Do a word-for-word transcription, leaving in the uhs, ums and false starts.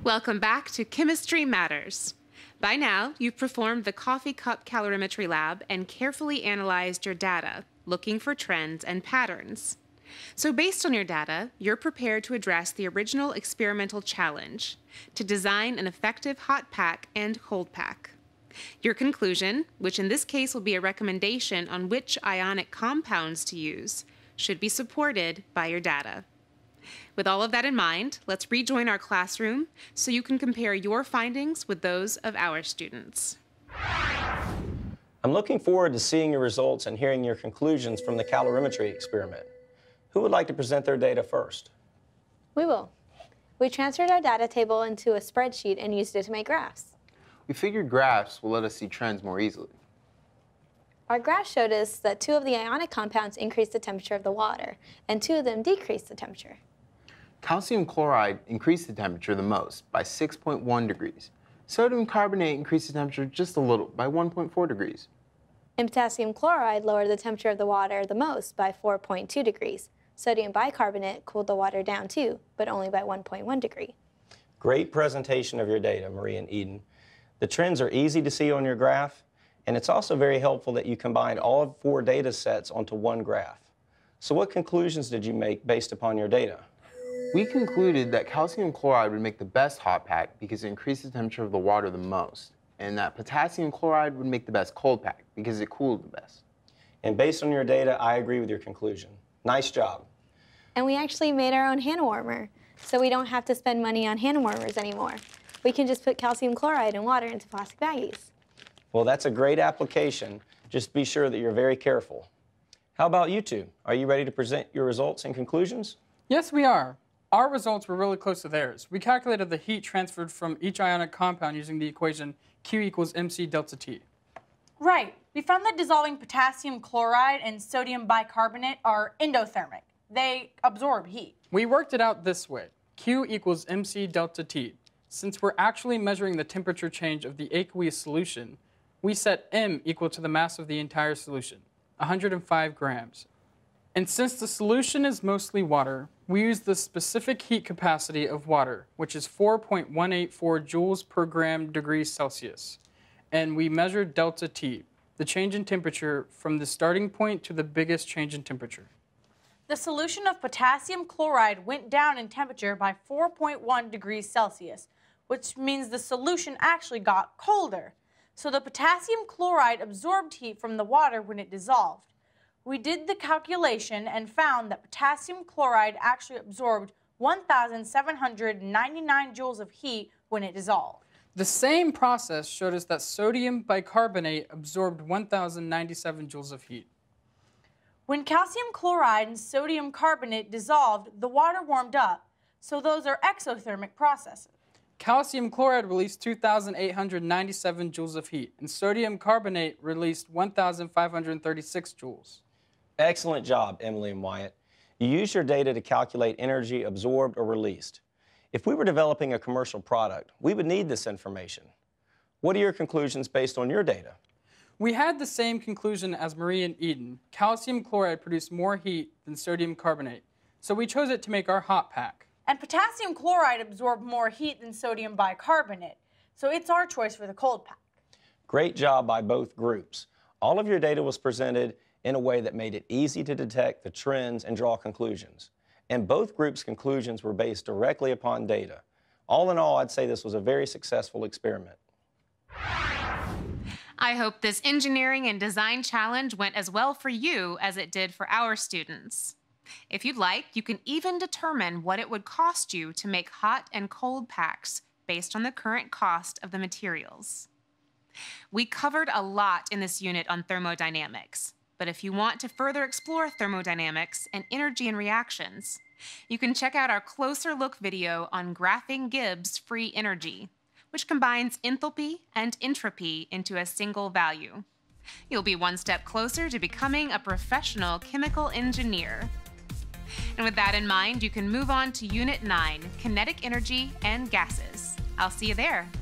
Welcome back to Chemistry Matters. By now, you've performed the coffee cup calorimetry lab and carefully analyzed your data, looking for trends and patterns. So based on your data, you're prepared to address the original experimental challenge, to design an effective hot pack and cold pack. Your conclusion, which in this case will be a recommendation on which ionic compounds to use, should be supported by your data. With all of that in mind, let's rejoin our classroom so you can compare your findings with those of our students. I'm looking forward to seeing your results and hearing your conclusions from the calorimetry experiment. Who would like to present their data first? We will. We transferred our data table into a spreadsheet and used it to make graphs. We figured graphs will let us see trends more easily. Our graph showed us that two of the ionic compounds increased the temperature of the water, and two of them decreased the temperature. Calcium chloride increased the temperature the most, by six point one degrees. Sodium carbonate increased the temperature just a little, by one point four degrees. And potassium chloride lowered the temperature of the water the most, by four point two degrees. Sodium bicarbonate cooled the water down too, but only by one point one degree. Great presentation of your data, Marie and Eden. The trends are easy to see on your graph, and it's also very helpful that you combined all four data sets onto one graph. So what conclusions did you make based upon your data? We concluded that calcium chloride would make the best hot pack because it increased the temperature of the water the most, and that potassium chloride would make the best cold pack because it cooled the best. And based on your data, I agree with your conclusion. Nice job. And we actually made our own hand warmer, so we don't have to spend money on hand warmers anymore. We can just put calcium chloride and water into plastic baggies. Well, that's a great application. Just be sure that you're very careful. How about you two? Are you ready to present your results and conclusions? Yes, we are. Our results were really close to theirs. We calculated the heat transferred from each ionic compound using the equation Q equals mc delta T. Right. We found that dissolving potassium chloride and sodium bicarbonate are endothermic. They absorb heat. We worked it out this way. Q equals mc delta T. Since we're actually measuring the temperature change of the aqueous solution, we set m equal to the mass of the entire solution, one hundred five grams. And since the solution is mostly water, we use the specific heat capacity of water, which is four point one eight four joules per gram degrees Celsius. And we measured delta T, the change in temperature from the starting point to the biggest change in temperature. The solution of potassium chloride went down in temperature by four point one degrees Celsius, which means the solution actually got colder. So the potassium chloride absorbed heat from the water when it dissolved. We did the calculation and found that potassium chloride actually absorbed one thousand seven hundred ninety-nine joules of heat when it dissolved. The same process showed us that sodium bicarbonate absorbed one thousand ninety-seven joules of heat. When calcium chloride and sodium carbonate dissolved, the water warmed up, so those are exothermic processes. Calcium chloride released two thousand eight hundred ninety-seven joules of heat, and sodium carbonate released one thousand five hundred thirty-six joules. Excellent job, Emily and Wyatt. You used your data to calculate energy absorbed or released. If we were developing a commercial product, we would need this information. What are your conclusions based on your data? We had the same conclusion as Marie and Eden. Calcium chloride produced more heat than sodium carbonate, so we chose it to make our hot pack. And potassium chloride absorbed more heat than sodium bicarbonate, so it's our choice for the cold pack. Great job by both groups. All of your data was presented in a way that made it easy to detect the trends and draw conclusions. And both groups' conclusions were based directly upon data. All in all, I'd say this was a very successful experiment. I hope this engineering and design challenge went as well for you as it did for our students. If you'd like, you can even determine what it would cost you to make hot and cold packs based on the current cost of the materials. We covered a lot in this unit on thermodynamics, but if you want to further explore thermodynamics and energy and reactions, you can check out our closer look video on graphing Gibbs free energy, which combines enthalpy and entropy into a single value. You'll be one step closer to becoming a professional chemical engineer. And with that in mind, you can move on to Unit nine, Kinetic Energy and Gases. I'll see you there.